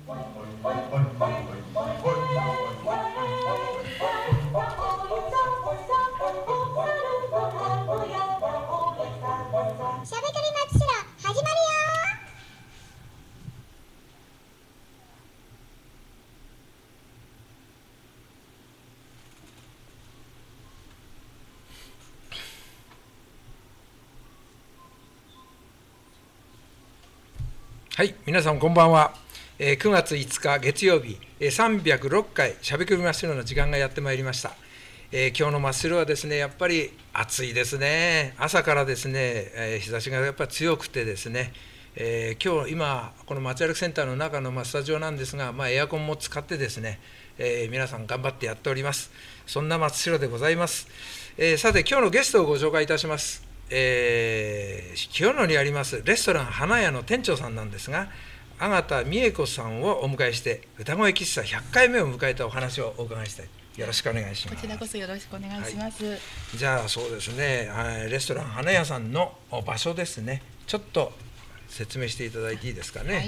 始まるよ。 はい、皆さんこんばんは。9月5日月曜日、306回しゃべくり真っ白の時間がやってまいりました。今日の真っ白はですね、やっぱり暑いですね。朝からですね、日差しがやっぱり強くてですね、今日今この街歩きセンターの中のスタジオなんですが、エアコンも使ってですね、皆さん頑張ってやっております。そんな真っ白でございます。さて今日のゲストをご紹介いたします。清野にありますレストラン花屋の店長さんなんですが、阿形美恵子さんをお迎えして歌声喫茶100回目を迎えたお話をお伺いしたい。よろしくお願いします。 こちらこそよろしくお願いします。はい、 じゃあそうですね、レストラン花屋さんの場所ですね、ちょっと説明していただいていいですかね。はい、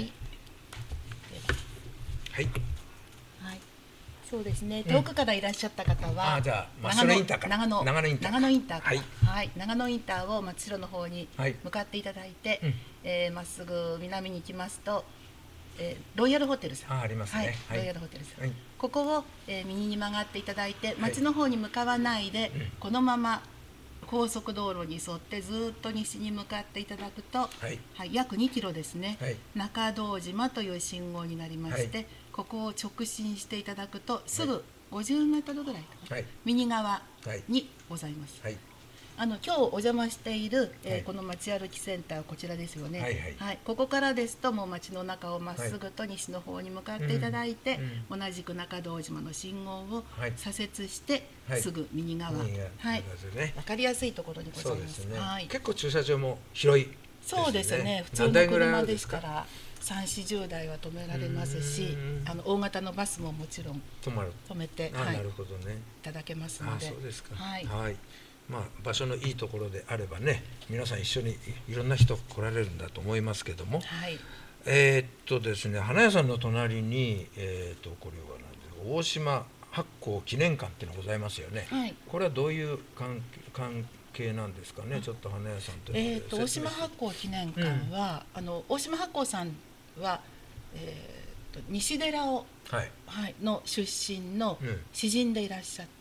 はい、そうですね、遠くからいらっしゃった方は、 じゃあ真っ白インターから長野インターから、はい、長野インターを真っ白の方に向かっていただいて、まっすぐ南に行きますと、ロイヤルホテルさん、 ありますね、 ロイヤルホテルさん、ここを、右に曲がっていただいて、町の方に向かわないで、このまま高速道路に沿ってずっと西に向かっていただくと、約2キロですね、中堂島という信号になりまして、ここを直進していただくとすぐ50メートルぐらいかな、右側にございます。今日お邪魔している、この街歩きセンターはこちらですよね。ここからですともう街の中をまっすぐと西の方に向かっていただいて、同じく中堂島の信号を左折して、すぐ右側、分かりやすいところにございます。 結構駐車場も広いですね。 そうですね、普通の車でしたら3、40台は止められますし、大型のバスももちろん止めて、いただけますので。 そうですか。場所のいいところであればね、皆さん一緒にいろんな人来られるんだと思いますけども、ですね、花屋さんの隣に、これは何ですか、大島八甲記念館っていうのがございますよね。これはどういう関係なんですかね。ちょっと花屋さんと大島八甲記念館は、大島八甲さんは、西寺を、の出身の詩人でいらっしゃって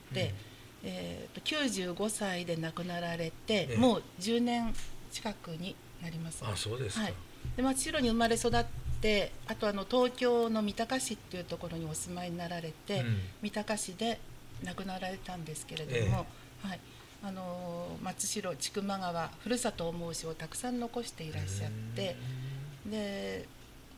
、95歳で亡くなられて、もう10年近くになります。 そうですか。 で、真っ白に生まれ育って、あと東京の三鷹市っていうところにお住まいになられて、三鷹市で亡くなられたんですけれども、松代千曲川ふるさとを思う詩をたくさん残していらっしゃって、で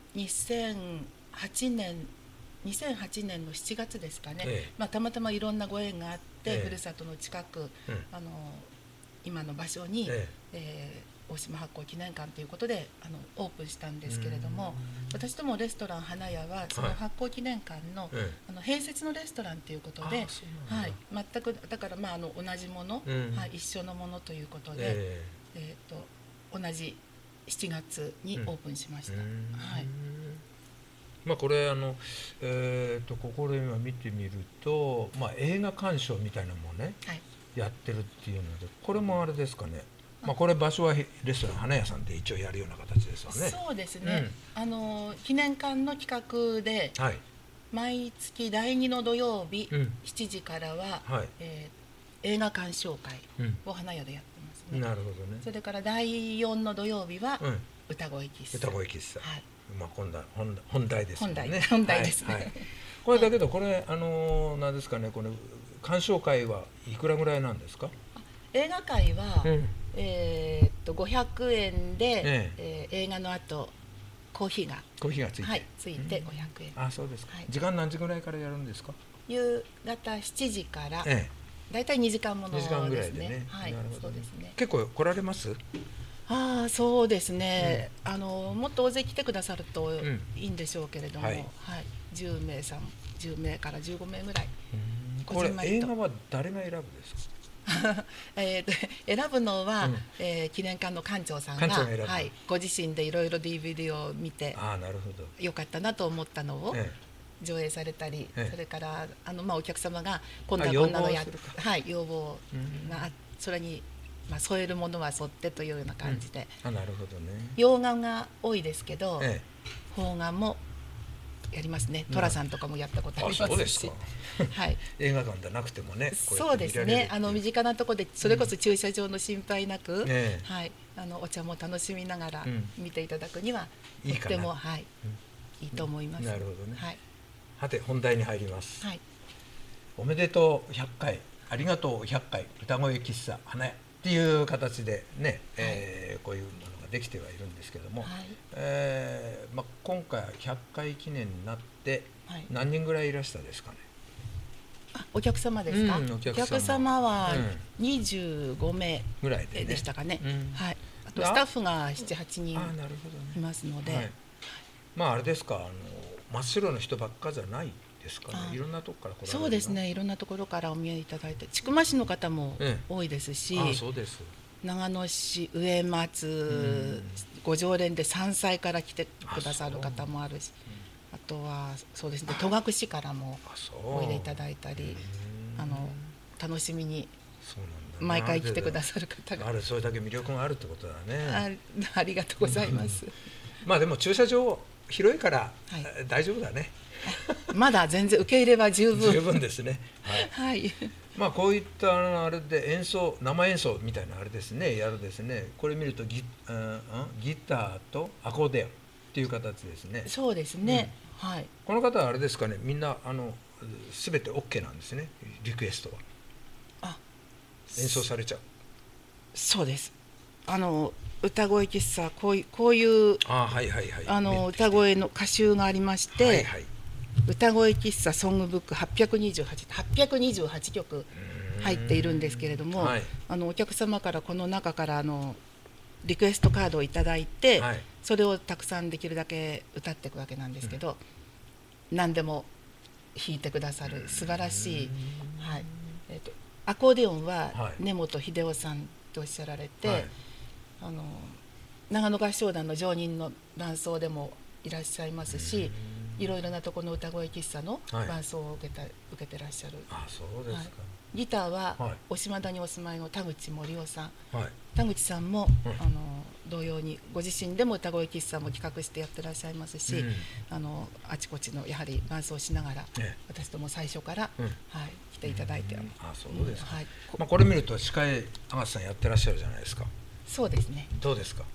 2008年の7月ですかね、たまたまいろんなご縁があって、ふるさとの近く、今の場所に、大島八甲記念館ということでオープンしたんですけれども、私どもレストラン花屋はその八甲記念館の、併設のレストランということで、全くだから同じもの、一緒のものということで、同じ7月にオープンしました。 これここで今見てみると、映画鑑賞みたいなのもね、やってるっていうので、これもあれですかね。これ場所はレストラン花屋さんで一応やるような形ですよね。 そうですね。記念館の企画で、毎月第2の土曜日7時からは映画鑑賞会を花屋でやってますね。 なるほどね。 それから第4の土曜日は歌声喫茶。 歌声喫茶。本題ですね。 本題ですね。 これだけど、これ何ですかね、これ鑑賞会はいくらぐらいなんですか。 映画会は500円で、映画の後コーヒーがついて500円。 そうですか。時間何時ぐらいからやるんですか。 夕方7時からだいたい2時間ものですね。 2時間ぐらいでね。 そうですね。 結構来られます。 そうですね、もっと大勢来てくださるといいんでしょうけれども、10名から15名ぐらい。 これ映画は誰が選ぶんですか。 選ぶのは、記念館の館長さんが、 はい、 ご自身でいろいろ DVD を見て、 なるほど、 よかったなと思ったのを上映されたり、それからお客様が今度はこんなのやって、要望がそれに添えるものは添ってというような感じで、 なるほどね。 洋画が多いですけど、邦画もやりますね。寅さんとかもやったことありますし、はい、 映画館じゃなくてもね。 そうですね。身近なところでそれこそ駐車場の心配なく、はい、お茶も楽しみながら見ていただくにはとってもいいと思います。 なるほどね。 はい。 さて本題に入ります。 はい。 おめでとう100回、ありがとう100回、歌声喫茶花屋っていう形でね、こういうものができてはいるんですけども、今回100回記念になって何人ぐらいいらしたですかね。 お客様ですか。お客様は25名ぐらいでしたかね。はい。あとスタッフが7、8人いますので、 あれですか、真っ白の人ばっかじゃないですかね。いろんなとこから来られる。 そうですね。いろんなところからお見えいただいて、千曲市の方も多いですし、 そうです。 長野市、上松、ご常連で山菜から来てくださる方もあるし、あとはそうですね、戸隠からもおいでいただいたり、楽しみに毎回来てくださる方がそれだけ魅力があるってことだね。 ありがとうございます。 でも駐車場広いから大丈夫だね。 まだ全然受け入れは十分ですね。 はい。 こういったあれで生演奏みたいなあれですね、やるですね。これ見るとギターとアコーディオンっていう形ですね。 そうですね。はい。 この方はあれですかね、みんなすべて OK なんですね。リクエストは。演奏されちゃう。 そうです。歌声喫茶こういう歌声の歌集がありまして、歌声喫茶ソングブック828曲入っているんですけれども、お客様からこの中からリクエストカードをいただいて、それをたくさんできるだけ歌っていくわけなんですけど、何でも弾いてくださる素晴らしい、アコーディオンは根本秀夫さんとおっしゃられて、長野合唱団の常任の伴奏でもいらっしゃいますし、いろいろなところの歌声喫茶の伴奏を受けてらっしゃる。 そうですか。 ギターは渡島田にお住まいの田口盛夫さん、田口さんも同様にご自身でも歌声喫茶も企画してやってらっしゃいますし、あちこちのやはり伴奏しながら、私とも最初から来ていただいて、 そうですか。これ見ると司会阿笠さんやってらっしゃるじゃないですか。 そうですね。 どうですか。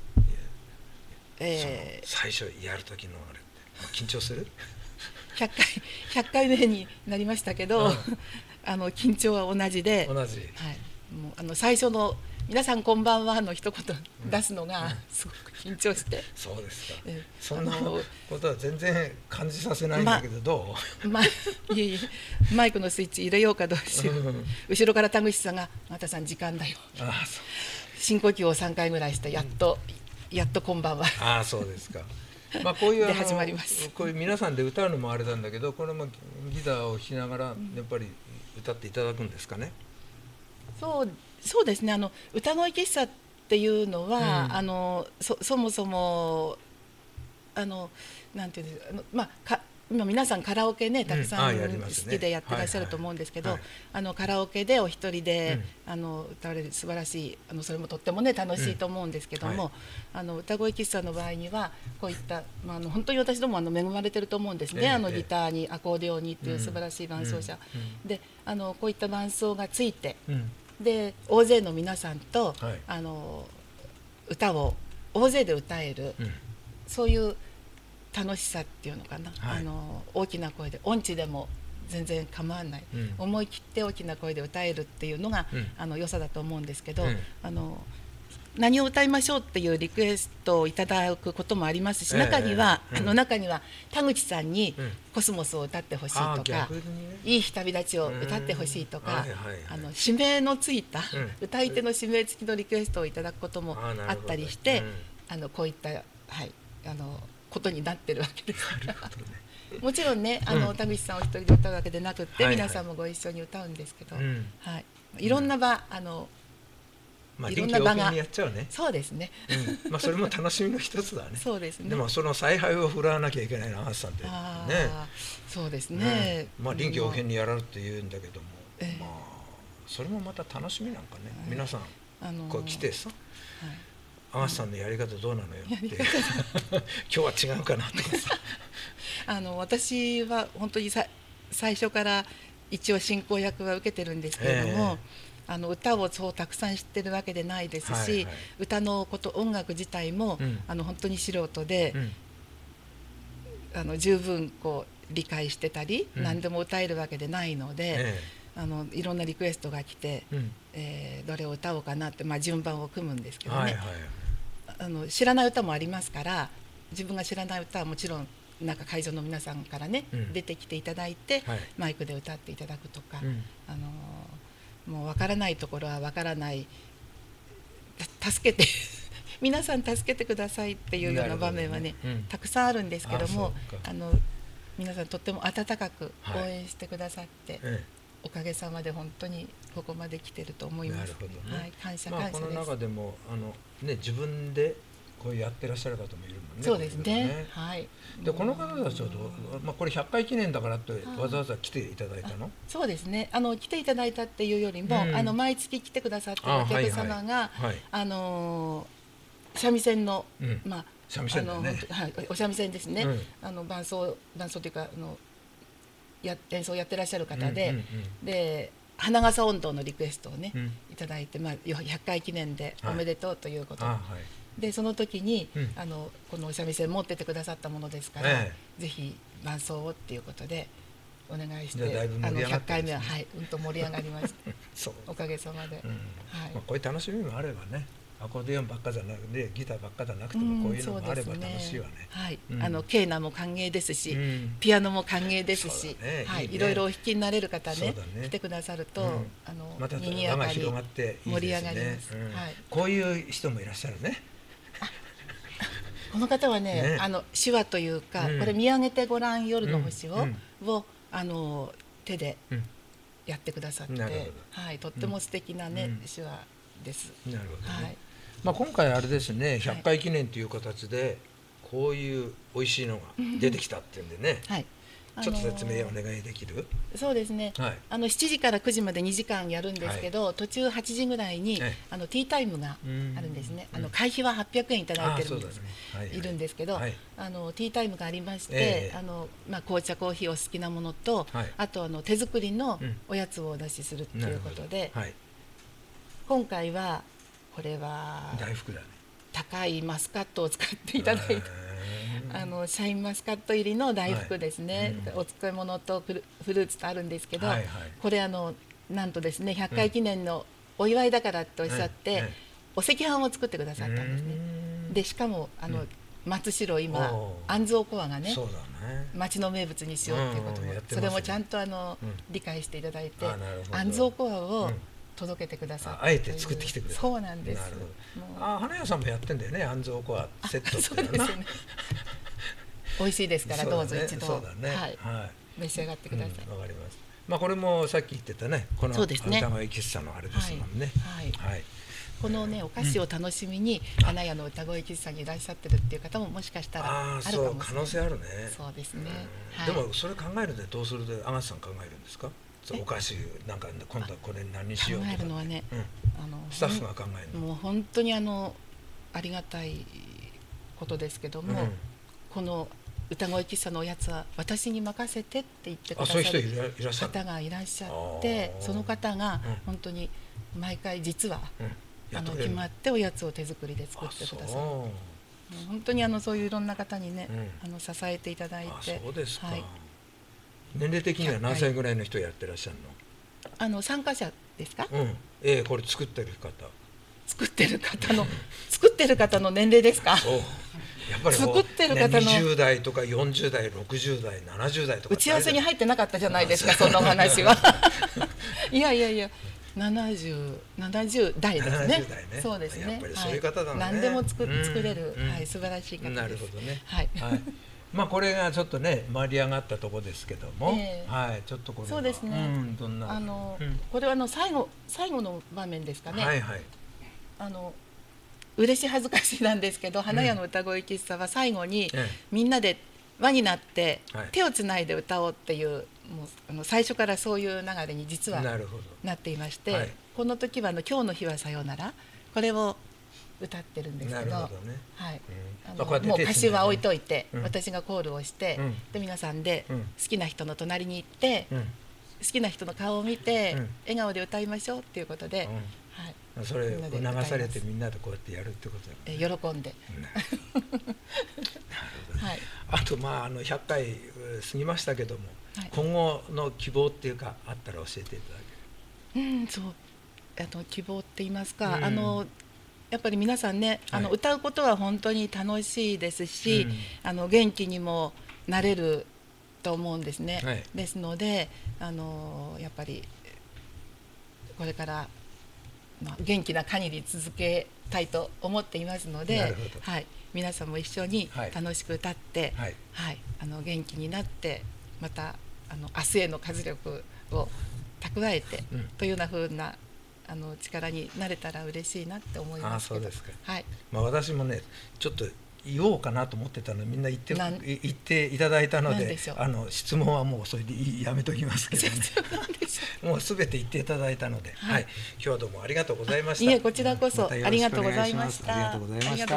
最初やる時のあれって緊張する ？100回目になりましたけど、緊張は同じで、もう最初の皆さんこんばんはの一言出すのがすごく緊張して。 そうですか。そんなことは全然感じさせないんだけど、どう？いえマイクのスイッチ入れようかどうしよう。後ろから田口さんが「またさん時間だよ」。深呼吸を3回ぐらいしてやっとこんばんは。 そうですか。こういう始まります。 こういう皆さんで歌うのもあれなんだけど、これもギターを弾きながらやっぱり歌っていただくんですかね。 そうですね。歌声喫茶っていうのは、そもそもなんていうんですか、今皆さんカラオケねたくさん好きでやってらっしゃると思うんですけど、カラオケでお一人で歌われる素晴らしい、それもとってもね楽しいと思うんですけども、歌声喫茶の場合にはこういった本当に私ども恵まれてると思うんですね。ギターにアコーディオンにっていう素晴らしい伴奏者で、こういった伴奏がついて、で大勢の皆さんと歌を大勢で歌える、そういう楽しさっていうのかな、大きな声で音痴でも全然構わない、思い切って大きな声で歌えるっていうのが、良さだと思うんですけど、何を歌いましょうっていうリクエストをいただくこともありますし、中には田口さんに「コスモス」を歌ってほしいとか「いい日旅立ち」を歌ってほしいとか、指名のついた、歌い手の指名付きのリクエストをいただくこともあったりして、こういったことになってるわけですから。もちろんね、田口さんお一人で歌うわけでなくって、皆さんもご一緒に歌うんですけど、 いろんな場、 まあ、 いろ臨機応んな場が変にやっちゃうね。 そうですね。 まあそれも楽しみの一つだね。 そうですね。 でもその采配を振らわなきゃいけないのはさんってね。 そうですね。 まあ臨機応変にやられるって言うんだけども、まあそれもまた楽しみなんかね。皆さんこう来てさ、阿賀さんのやり方どうなのよって、今日は違うかなとかさ。 私は本当に最初から一応進行役は受けてるんですけれども、歌をそうたくさん知ってるわけでないですし、歌のこと音楽自体も、本当に素人で、十分こう理解してたり、何でも歌えるわけでないので、いろんなリクエストが来て、どれを歌おうかなって、順番を組むんですけどね、知らない歌もありますから、自分が知らない歌はもちろんなんか会場の皆さんからね、出てきていただいて、マイクで歌っていただくとか、もう分からないところは分からない、助けて皆さん助けてくださいっていうような場面はね、たくさんあるんですけども、皆さんとっても温かく応援してくださって、おかげさまで本当にここまで来てると思います。感謝感謝です。 この中でも自分でこうやってらっしゃる方もいるもんね。 そうですね。はい。 でこの方たちはこれ100回記念だからってわざわざ来ていただいたの？ そうですね。来ていただいたっていうよりも、毎月来てくださってるお客様が三味線の三味線だね。 お三味線ですね。伴奏というか演奏やってらっしゃる方で、花笠音頭のリクエストをねいただいて、100回記念でおめでとうということで、その時にこのお三味線持っててくださったものですから、ぜひ伴奏をっていうことでお願いして、100回目はうんと盛り上がりました。おかげさまで。 こういう楽しみもあればね、アコーディオンばっかじゃなくてギターばっかじゃなくてもこういうのもあれば楽しいわね。 ケーナも歓迎ですし、ピアノも歓迎ですし、いろいろお弾きになれる方ね来てくださるとまた輪が広がっていいですね。こういう人もいらっしゃるね。 この方はね、手話というか、これ見上げてごらん夜の星を手でやってくださって、とっても素敵なね手話です。 なるほどね。今回あれですね、100回記念という形でこういう美味しいのが出てきたっていうんでね、ちょっと説明お願いできる？ そうですね、7時から9時まで2時間やるんですけど、途中8時ぐらいにティータイムがあるんですね。会費は800円いただいてるんですいるんですけど、ティータイムがありまして、紅茶コーヒーお好きなものと、あと手作りのおやつをお出しするということで、今回はこれは大福だね。 高いマスカットを使っていただいて、シャインマスカット入りの大福ですね。お漬物とフルーツとあるんですけど、これなんとですね、100回記念のお祝いだからっておっしゃってお赤飯を作ってくださったんですね。でしかも松代今安蔵コアがね町の名物にしようっていうことも、それもちゃんと理解していただいて、安蔵コアを届けてくださって、 あえて作ってきてくれた。 そうなんです。 花屋さんもやってんだよね、安蔵コアセットっていうの。 美味しいですから、どうぞ一度召し上がってください。 わかります。これもさっき言ってたね、この歌声喫茶のあれですもんね。 このねお菓子を楽しみに花屋の歌声喫茶にいらっしゃってるっていう方ももしかしたらあるかもしれない。 可能性あるね。 そうですね。 でもそれ考えるでどうするで、阿賀さん考えるんですか？お菓子なんか今度はこれ何にしようとか。 考えるのはね、 スタッフが考えるの。 もう本当にありがたいことですけども、この歌声喫茶のおやつは私に任せてって言ってくださる方がいらっしゃって、その方が本当に毎回実は決まっておやつを手作りで作ってくださる。本当にそういういろんな方にね支えていただいて。 そうですか。年齢的には何歳ぐらいの人やってらっしゃるの？参加者ですか？ これ作ってる方の年齢ですか？やっぱり作ってる方の 20代とか40代60代70代とか打ち合わせに入ってなかったじゃないですか、そんなお話は。いや70代ですね。そうですね。 やっぱりそういう方だね。 何でも作れる素晴らしい方です。 なるほどね。 まあこれがちょっとね盛り上がったところですけども、はい、ちょっとこれはそうですね。 どんなこれは最後の場面ですかね。 はいはい。 嬉し恥ずかしいなんですけど、花屋の歌声喫茶は最後にみんなで輪になって手をつないで歌おうっていう、もう最初からそういう流れに実はなっていまして、この時は今日の日はさようなら、これを歌ってるんですけど、はい、もう歌詞は置いといて、私がコールをして、で皆さんで好きな人の隣に行って、好きな人の顔を見て笑顔で歌いましょうっていうことで、 それを流されてみんなでこうやってやるってことで、喜んで。 あと100回過ぎましたけども、今後の希望っていうかあったら教えていただける。 そう希望って言いますか、やっぱり皆さんね、歌うことは本当に楽しいですし、元気にもなれると思うんですね。ですのでやっぱりこれから元気な限り続けたいと思っていますので、皆さんも一緒に楽しく歌って、元気になって、また明日への活力を蓄えて、というような風な力になれたら嬉しいなって思いますけど。 そうですか。私もねちょっと言おうかなと思ってたので、みんな言っていただいたので、質問はもうそれでやめときますけどね。もうすべて言っていただいたので、今日はどうもありがとうございました。 いえ、こちらこそありがとうございました。ありがとうございました。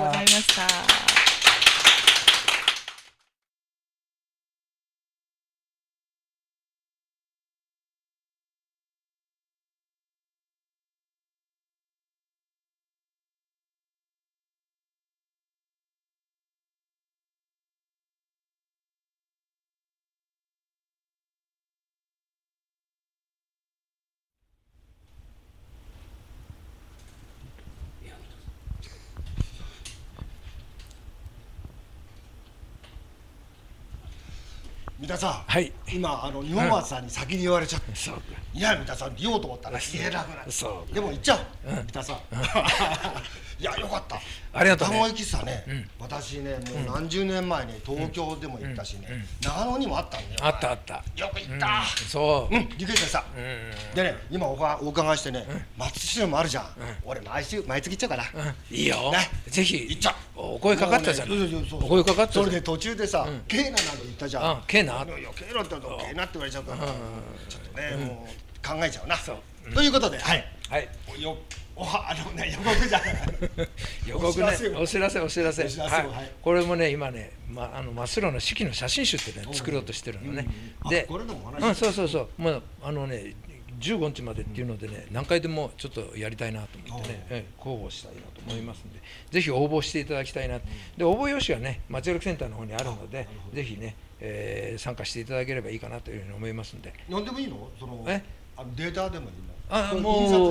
三田さん、今二本松さんに先に言われちゃって、いや三田さん言おうと思ったら言えなくなる。でも言っちゃう、三田さん。いや、よかった。 ありがとうね。 歌声喫茶ね、私ねもう何十年前ね東京でも行ったしね、長野にもあったんだよ。 あったあった。 よく行った。 そう。 リクエストした。でね、今お伺いしてね、松代もあるじゃん。俺毎月行っちゃうから。 いいよ。ぜひ行っちゃう。 お声かかったじゃん。お声かかった。 それで途中でさ、ケーナなど言ったじゃん。 ケーナ。 ケーナって言うとケーナって言われちゃうから、ちょっとねもう考えちゃうな。ということで、予告じゃない。 予告ね、お知らせ。これもね、今ね、真っ白の四季の写真集ってね、作ろうとしてるのね。で、そうもう15日までっていうのでね、何回でもちょっとやりたいなと思ってね、広報したいなと思いますんで、ぜひ応募していただきたいな。で、応募用紙はね、町役センターの方にあるので、ぜひね、参加していただければいいかなというふうに思いますんで。 何でもいいの？データでもいいの？ もう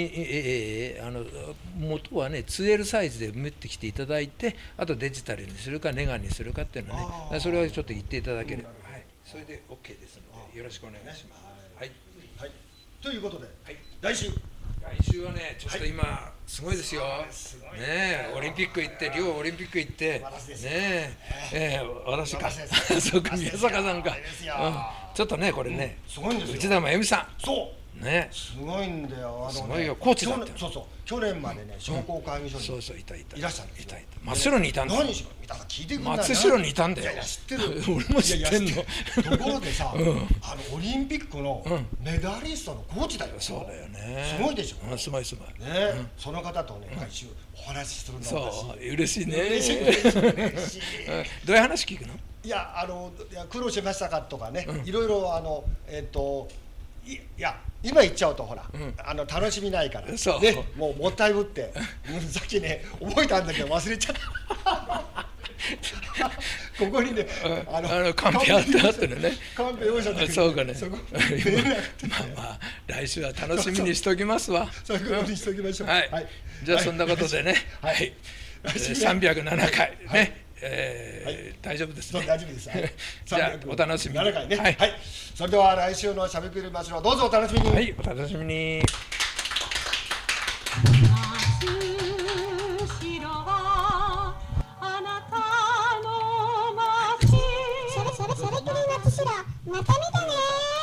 元はね 2L サイズで持ってきていただいて、あとデジタルにするかネガにするかっていうのはね、それはちょっと言っていただければ、それで OK ですのでよろしくお願いします。 ということで、来週はね、ちょっと今すごいですよ。ね、オリンピック行って、リオオリンピック行ってね、私かそうか、宮坂さんか、ちょっとねこれね、内田真由美さん、ね、 すごいんだよ。 すごいよ、コーチだった。 去年までね、商工会議所にいらっしゃるんですよ。 真っ白にいたんだ。 何しろ、三田さん聞いてくれない。 真っ白にいたんだよ。 いや知ってる。 俺も知ってんの。 ところでさ、オリンピックのメダリストのコーチだよ。 そうだよね。 すごいでしょ。 すごい。ね、 その方とね、来週お話しするの。 そう、嬉しいね。 嬉しい。 どういう話聞くの？ いや、苦労しましたかとかね、いろいろいや今言っちゃうとほら、楽しみないからね、もうもったいぶってさっきね覚えたんだけど忘れちゃったここにねカンペあった後のね、 カンペ用意したんだけど、 そうかね、まあ来週は楽しみにしときますわ。 そういうことにしときましょう。 じゃあそんなことでね、307回ね、大丈夫ですね。 大丈夫です。 じゃあお楽しみに。 7回ね。はい。それでは来週のしゃべくりましょう。どうぞお楽しみに。 はい、お楽しみに。 あなたの街しろ。また見たね。